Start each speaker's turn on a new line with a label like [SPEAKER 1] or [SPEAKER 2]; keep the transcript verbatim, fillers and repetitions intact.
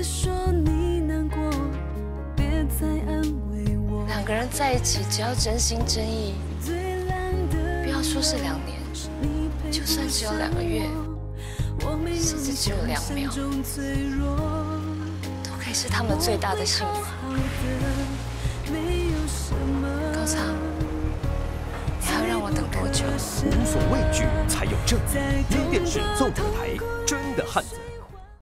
[SPEAKER 1] 两个人在一起，只要真心真意，不要说是两年，就算只有两个月，甚至只有两秒，都可以是他们最大的幸福。高仓，你还要让我等多久？
[SPEAKER 2] 无所畏惧才有正义。一电视综合台，真的汉子。